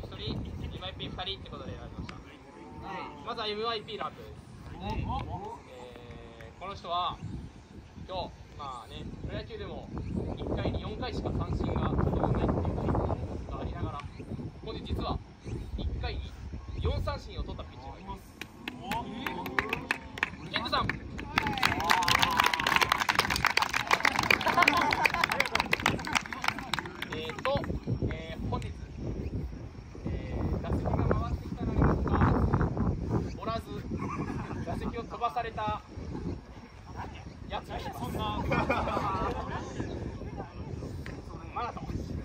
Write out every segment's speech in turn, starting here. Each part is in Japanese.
1人、MIP2 人ってことで選びました。まずは MIP の発表です。この人は今日、まあね、プロ野球でも1回に4回しか三振が取れないっていうのがありながら、本日実は1回に4三振を取ったピッチャーがいます。ケントさん。本日、打席が回ってきたのにもかかわらず、おらず、打席を飛ばされたやつがいます。マナトン。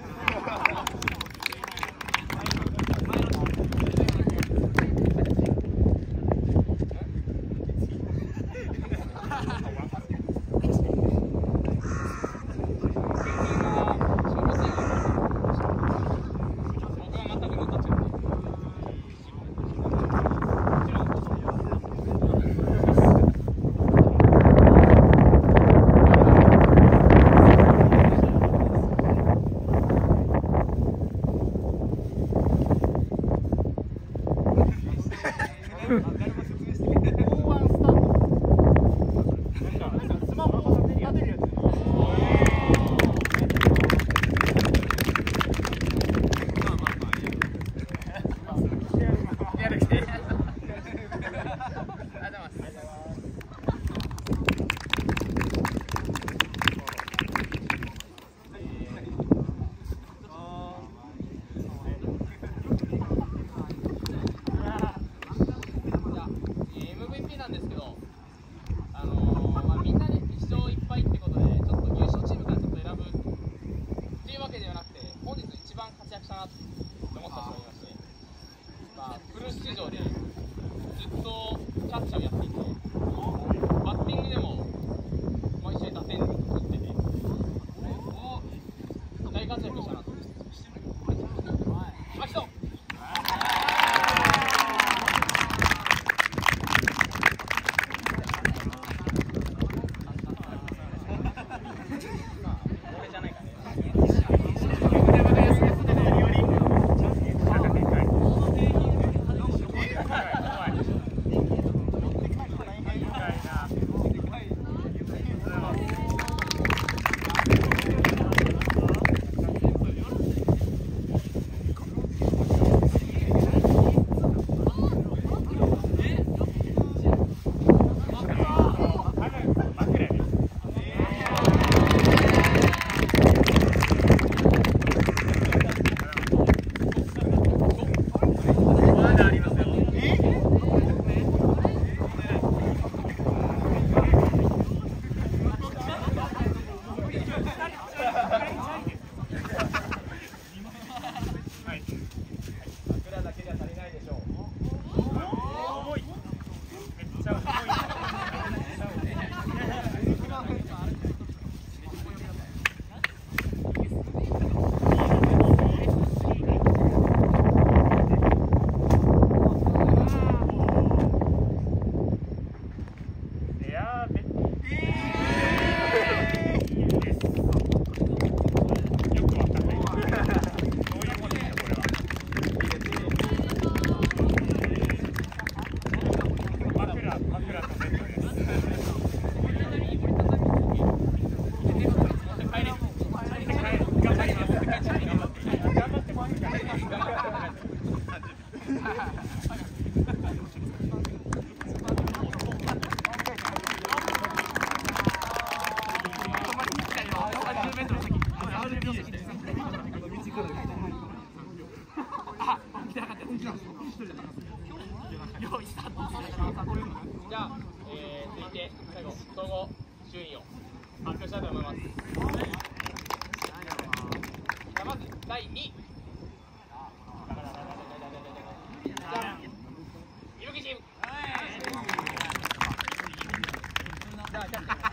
じゃあ、続いて最後総合順位を発表したいと思います。じゃあまず第2位。じゃあいぶきチーム。じゃあキャプテン。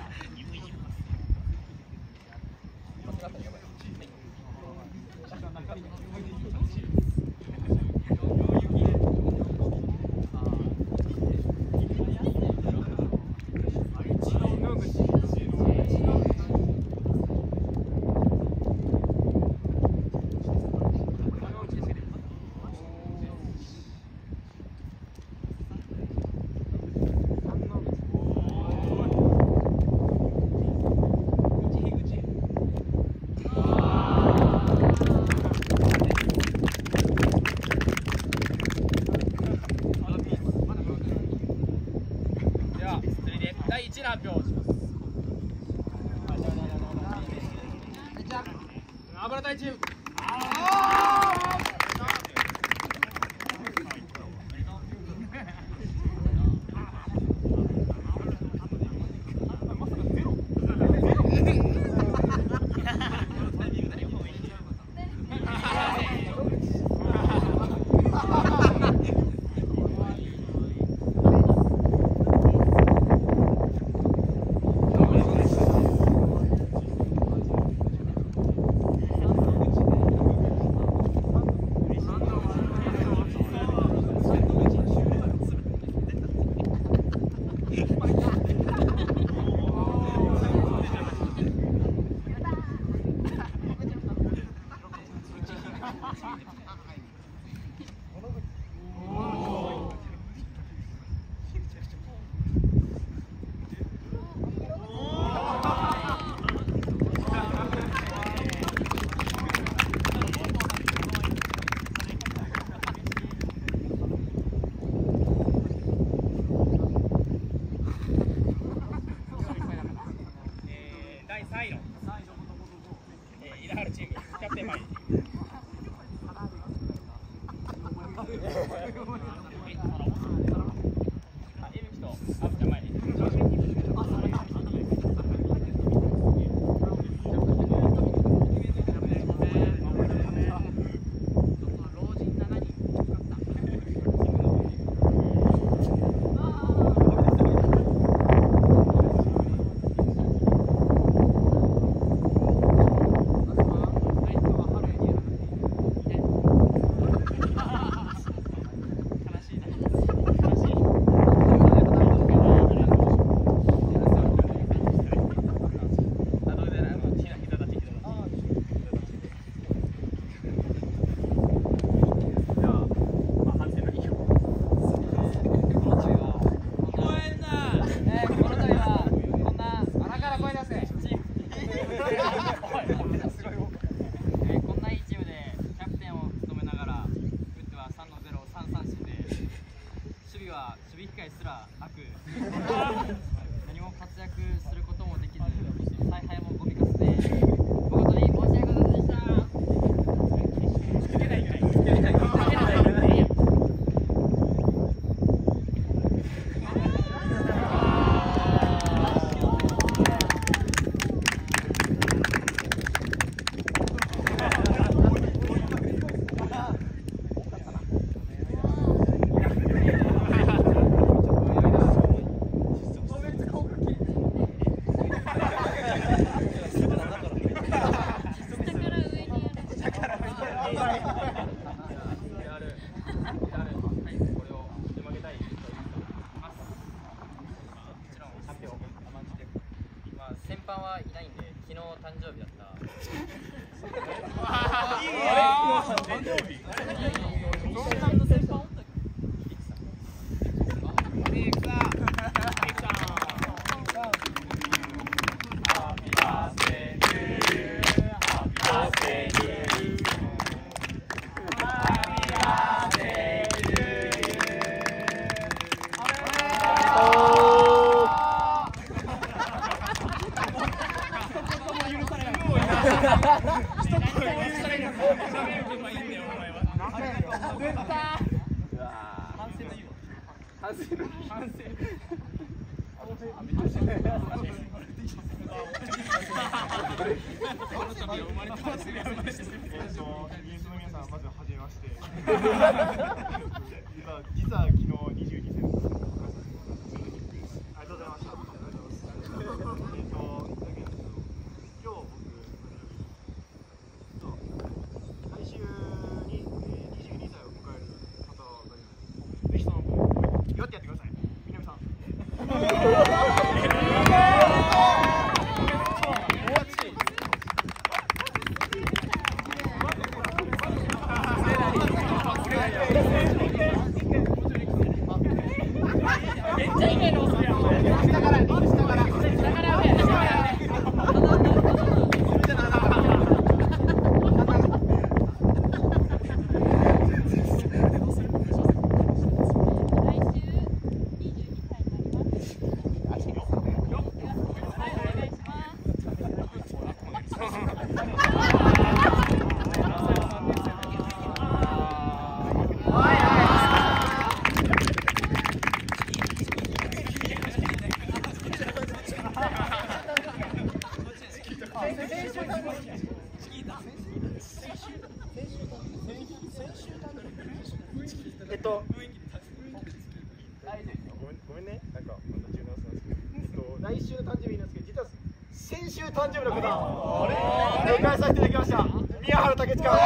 ごめんね、なんか中断したんですけど、来週の誕生日なんですけど、実は先週誕生日の方を迎えさせていただきました。宮原武親。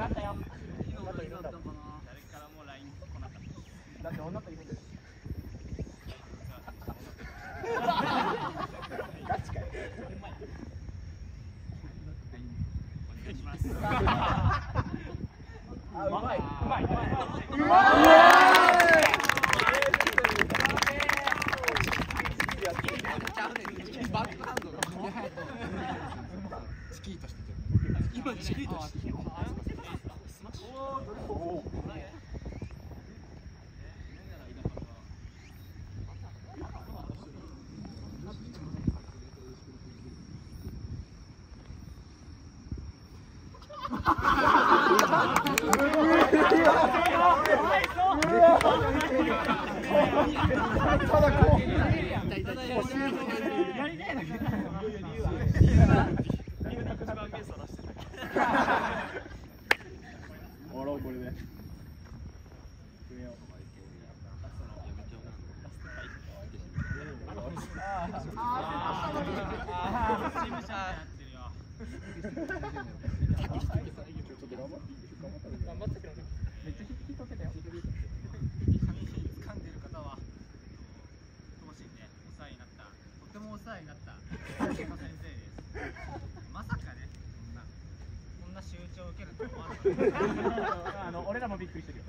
だって女といるんです。ガチかよ。お願いします。うまい。バックハンドがチキータしてて。今チキータしてて。これで。俺らもびっくりしてるよ。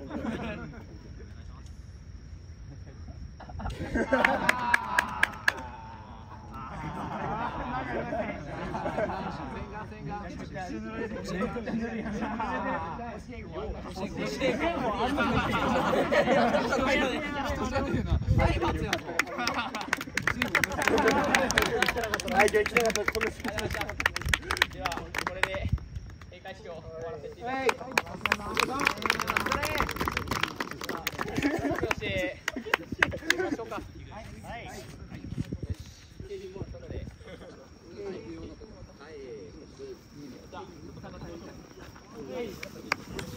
ではこれで閉会式を終わらせていただきます。そして行きましょうか。はい。はい。